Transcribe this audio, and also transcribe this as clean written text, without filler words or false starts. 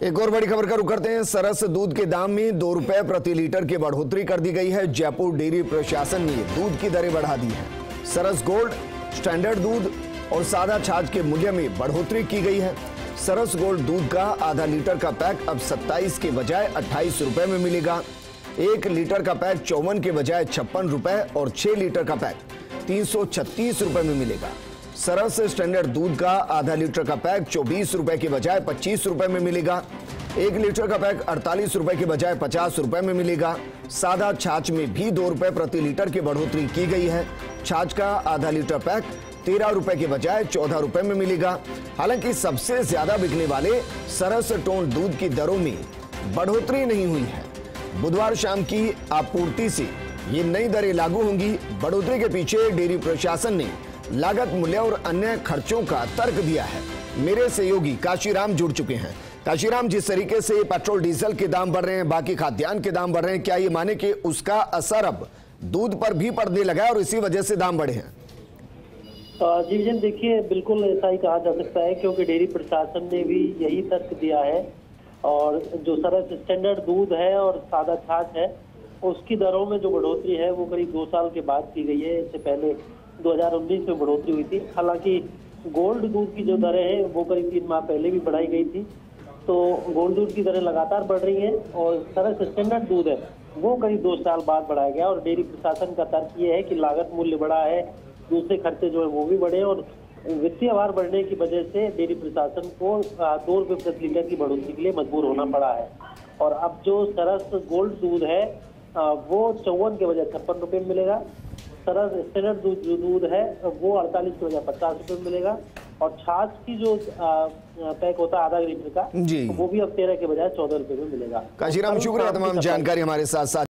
एक और बड़ी खबर का रुख करते हैं। सरस दूध के दाम में 2 रुपए प्रति लीटर की बढ़ोतरी कर दी गई है। जयपुर डेयरी प्रशासन ने दूध की दरें बढ़ा दी है। सरस गोल्ड, स्टैंडर्ड दूध और सादा छाछ के मूल्य में बढ़ोतरी की गई है। सरस गोल्ड दूध का आधा लीटर का पैक अब 27 के बजाय 28 रुपए में मिलेगा। 1 लीटर का पैक 54 के बजाय 56 रुपए और 6 लीटर का पैक 336 रुपए में मिलेगा। सरस स्टैंडर्ड दूध का आधा लीटर का पैक 24 रुपए के बजाय 25 रुपए में मिलेगा। 1 लीटर का पैक 48 रुपए के बजाय 50 रुपए में मिलेगा। सादा छाछ में भी 2 रुपए प्रति लीटर की बढ़ोतरी की गई है। छाछ का आधा लीटर पैक 13 रुपए के बजाय 14 रुपए में मिलेगा। हालांकि सबसे ज्यादा बिकने वाले सरस टोन दूध की दरों में बढ़ोतरी नहीं हुई है। बुधवार शाम की आपूर्ति से ये नई दरें लागू होंगी। बढ़ोतरी के पीछे डेयरी प्रशासन ने लागत मूल्य और अन्य खर्चों का तर्क दिया है। मेरे सहयोगी काशीराम जुड़ चुके हैं। काशीराम, जिस तरीके से पेट्रोल डीजल के दाम बढ़ रहे हैं, बाकी खाद्यान्न के दाम बढ़ रहे हैं, क्या ये माने कि उसका असर अब दूध पर भी पड़ने लगा है और इसी वजह से दाम बढ़े हैं? जी विजन, देखिए बिल्कुल ऐसा ही कहा जा सकता है, क्योंकि डेयरी प्रशासन ने भी यही तर्क दिया है। और जो सरस स्टैंडर्ड दूध है और सादा छाछ है, उसकी दरों में जो बढ़ोतरी है वो करीब 2 साल के बाद की गई है। इससे पहले 2019 में बढ़ोतरी हुई थी। हालांकि गोल्ड दूध की जो दरें हैं वो करीब 3 माह पहले भी बढ़ाई गई थी। तो गोल्ड दूध की दरें लगातार बढ़ रही हैं और सरस स्टैंडर्ड दूध है वो करीब 2 साल बाद बढ़ाया गया। और डेयरी प्रशासन का तर्क ये है कि लागत मूल्य बढ़ा है, दूसरे खर्चे जो है वो भी बढ़े और वित्तीय भार बढ़ने की वजह से डेयरी प्रशासन को 2 रुपये प्रति लीटर की बढ़ोतरी के लिए मजबूर होना पड़ा है। और अब जो सरस गोल्ड दूध है वो 54 के बजाय 56 रुपये में मिलेगा। सरस स्टैंडर्ड दूध है वो 48 के बजाय 50 रुपये में मिलेगा। और छाछ की जो पैक होता है आधा लीटर का, वो भी अब 13 के बजाय 14 रुपये में मिलेगा। काशीराम, शुक्रिया तमाम जानकारी हमारे साथ।